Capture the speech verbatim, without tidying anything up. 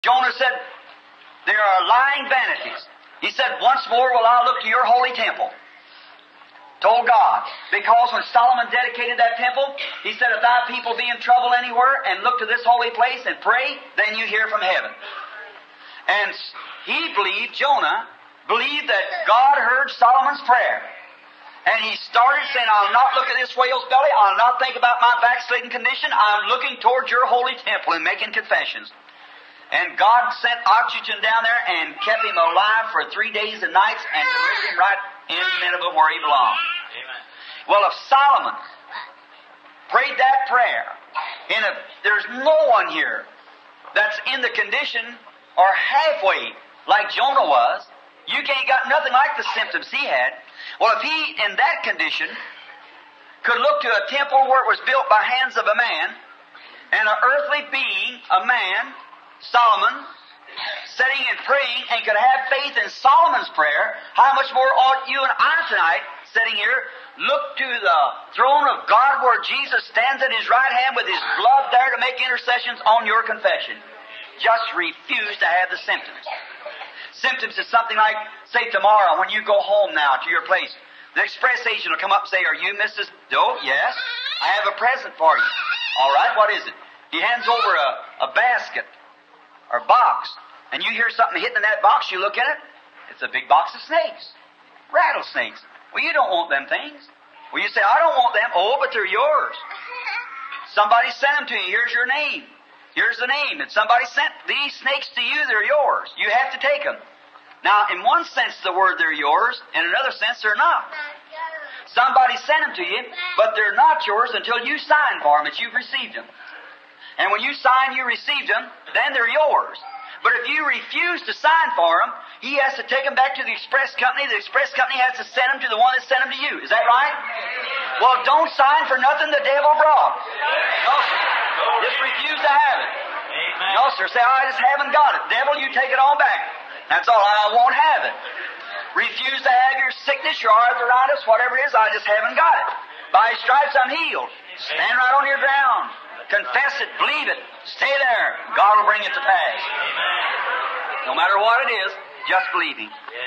Jonah said, there are lying vanities. He said, once more will I look to your holy temple. Told God. Because when Solomon dedicated that temple, he said, if thy people be in trouble anywhere and look to this holy place and pray, then you hear from heaven. And he believed, Jonah, believed that God heard Solomon's prayer. And he started saying, I'll not look at this whale's belly. I'll not think about my backslidden condition. I'm looking towards your holy temple and making confessions. And God sent oxygen down there and kept him alive for three days and nights and delivered him right in Nineveh where he belonged. Amen. Well, if Solomon prayed that prayer, and if there's no one here that's in the condition or halfway like Jonah was, you can't got nothing like the symptoms he had. Well, if he, in that condition, could look to a temple where it was built by hands of a man, and an earthly being, a man, Solomon, sitting and praying, and could have faith in Solomon's prayer, how much more ought you and I tonight, sitting here, look to the throne of God where Jesus stands at His right hand with His blood there to make intercessions on your confession. Just refuse to have the symptoms. Symptoms is something like, say tomorrow when you go home now to your place, the express agent will come up and say, are you Missus Doe? Yes. I have a present for you. All right, what is it? He hands over a, a basket or box, and you hear something hitting in that box, you look in it, it's a big box of snakes. Rattlesnakes. Well, you don't want them things. Well, you say, I don't want them. Oh, but they're yours. Somebody sent them to you. Here's your name. Here's the name. And somebody sent these snakes to you. They're yours. You have to take them. Now, in one sense, the word they're yours. In another sense, they're not. Somebody sent them to you, but they're not yours until you sign for them that you've received them. And when you sign you received them, then they're yours. But if you refuse to sign for them, he has to take them back to the express company. The express company has to send them to the one that sent them to you. Is that right? Well, don't sign for nothing the devil brought. No, sir. Just refuse to have it. Amen. No, sir. Say, I just haven't got it. Devil, you take it all back. That's all. I won't have it. Refuse to have your sickness, your arthritis, whatever it is. I just haven't got it. By His stripes I'm healed. Stand right on your ground. Confess it. Believe it. Stay there. God will bring it to pass. Amen. No matter what it is, just believe Him. Yes.